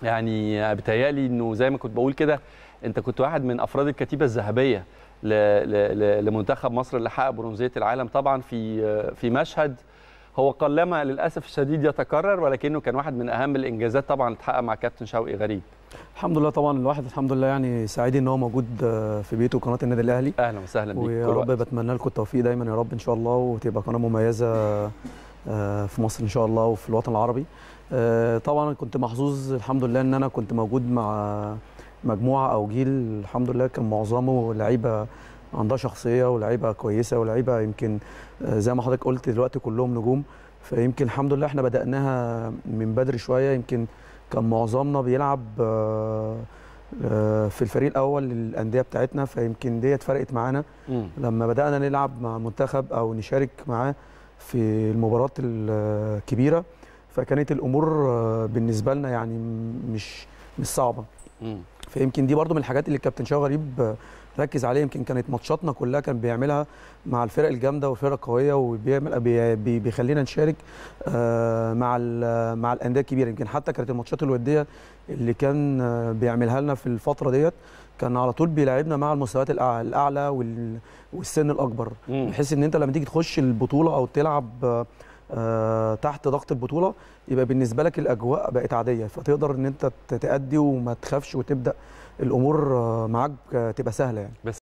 يعني بيتهيألي انه زي ما كنت بقول كده، انت كنت واحد من افراد الكتيبه الذهبيه لمنتخب مصر اللي حقق برونزيه العالم، طبعا في مشهد هو قلما للاسف الشديد يتكرر، ولكنه كان واحد من اهم الانجازات طبعا اللي اتحقق مع كابتن شوقي غريب. الحمد لله طبعا الواحد الحمد لله يعني سعيد ان هو موجود في بيته قناه النادي الاهلي. اهلا وسهلا بيك. ويا رب بتمنى لكم التوفيق دايما يا رب ان شاء الله، وتبقى قناه مميزه في مصر ان شاء الله وفي الوطن العربي. طبعا كنت محظوظ الحمد لله ان انا كنت موجود مع مجموعه او جيل الحمد لله كان معظمه لعيبه عندها شخصيه ولعيبه كويسه ولعيبه يمكن زي ما حضرتك قلت دلوقتي كلهم نجوم. فيمكن الحمد لله احنا بدأناها من بدري شويه، يمكن كان معظمنا بيلعب في الفريق الاول للانديه بتاعتنا، فيمكن ديت فرقت معانا لما بدأنا نلعب مع المنتخب او نشارك معاه في المباريات الكبيره، فكانت الامور بالنسبه لنا يعني مش صعبه. فيمكن دي برضو من الحاجات اللي الكابتن شوقي غريب ركز عليها. يمكن كانت ماتشاتنا كلها كان بيعملها مع الفرق الجامده والفرق القويه، وبيعمل بيخلينا نشارك مع الانديه الكبيره. يمكن حتى كانت الماتشات الوديه اللي كان بيعملها لنا في الفتره ديت كان على طول بيلاعبنا مع المستويات الاعلى والسن الاكبر، بحيث ان انت لما تيجي تخش البطوله او تلعب تحت ضغط البطوله يبقى بالنسبه لك الاجواء بقت عاديه، فتقدر ان انت تأدي وما تخافش وتبدا الامور معاك تبقى سهله يعني.